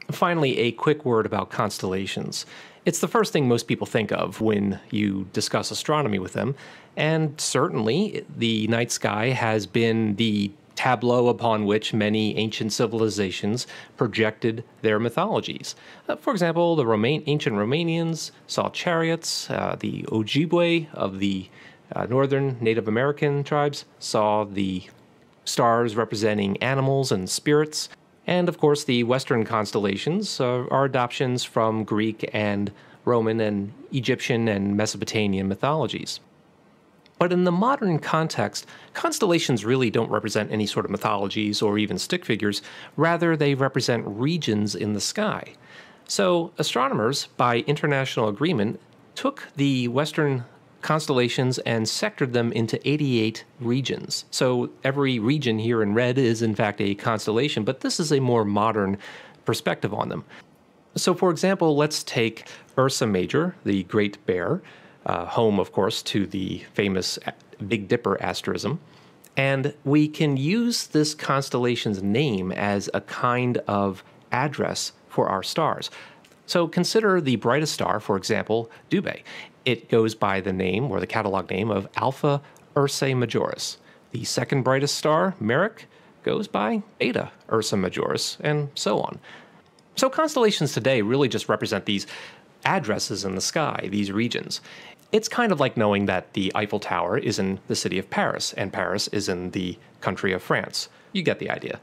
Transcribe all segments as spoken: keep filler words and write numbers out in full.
Finally, a quick word about constellations. It's the first thing most people think of when you discuss astronomy with them, and certainly the night sky has been the tableau upon which many ancient civilizations projected their mythologies. Uh, for example, the Roma- ancient Romanians saw chariots, uh, the Ojibwe of the uh, northern Native American tribes saw the stars representing animals and spirits. And of course, the Western constellations uh, are adoptions from Greek and Roman and Egyptian and Mesopotamian mythologies. But in the modern context, constellations really don't represent any sort of mythologies or even stick figures. Rather, they represent regions in the sky. So astronomers, by international agreement, took the Western constellations and sectored them into eighty-eight regions. So every region here in red is in fact a constellation, but this is a more modern perspective on them. So for example, let's take Ursa Major, the Great Bear, uh, home of course to the famous Big Dipper asterism, and we can use this constellation's name as a kind of address for our stars. So consider the brightest star, for example, Dubhe. It goes by the name, or the catalog name, of Alpha Ursae Majoris. The second brightest star, Merak, goes by Beta Ursa Majoris, and so on. So constellations today really just represent these addresses in the sky, these regions. It's kind of like knowing that the Eiffel Tower is in the city of Paris, and Paris is in the country of France. You get the idea.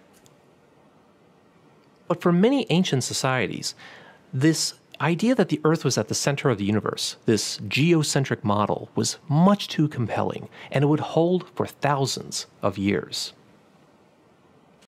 But for many ancient societies, this idea that the Earth was at the center of the universe, this geocentric model, was much too compelling, and it would hold for thousands of years.